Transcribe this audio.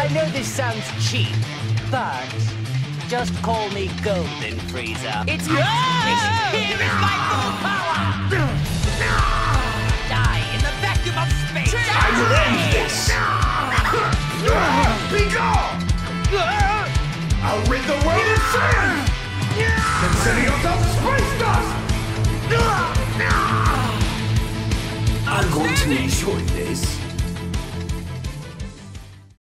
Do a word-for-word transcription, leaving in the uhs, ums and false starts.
I know this sounds cheap, but just call me Golden Frieza. It's ah! Here is my full power! Die in the vacuum of space! I will end this! Be gone! I'll rid the world of sand! Consider yourself space dust! I'm going to enjoy this.